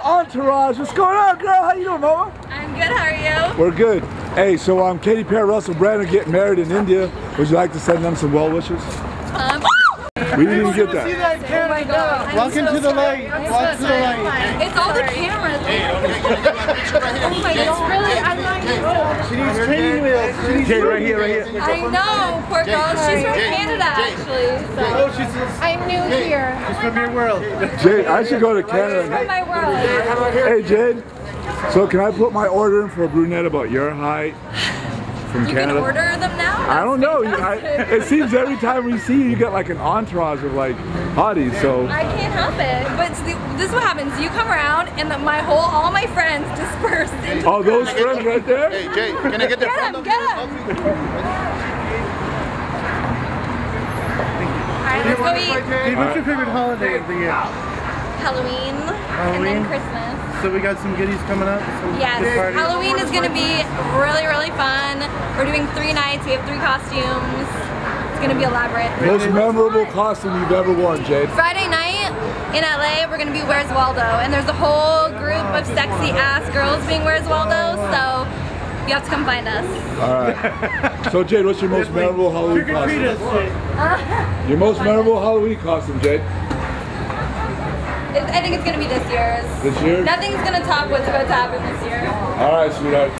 entourage. What's going on, girl? How you doing, Mama? I'm good, how are you? We're good. Hey, so Katy Perry, Russell Brand are getting married in India. Would you like to send them some well wishes? We didn't even get that. Oh my God. Welcome to the light. Welcome to the light. It's all the cameras. Oh my God. Really, I'm not even. She needs training wheels. Jade, right here, right here. I know, poor girl. She's from Canada, actually. So. Oh, I'm new here. She's from your world. Jade, I should go to Canada. From my world. Hey, Jade. So can I put my order in for a brunette about your height from Canada? You can order them now? I don't know. It seems every time we see you, you get like an entourage of like hotties. So I can't help it. But this is what happens. You come around and all my friends disperse into oh, those friends right there? Hey, Jay, can I get their phone number? Get them. Alright, let's go eat. Hey, what's your favorite holiday of the year? Halloween and then Christmas. So we got some goodies coming up? Yes, Halloween is going to be really, really fun. We're doing 3 nights. We have 3 costumes. It's going to be elaborate. Most memorable costume you've ever worn, Jade? Friday night in LA, we're going to be Where's Waldo. And there's a whole group of sexy ass girls being Where's Waldo. So you have to come find us. Alright. So Jade, what's your most memorable Halloween costume? Your most memorable Halloween costume, Jade? I think it's going to be this year's. This year? Nothing's going to top what's about to happen this year. Alright, sweetheart.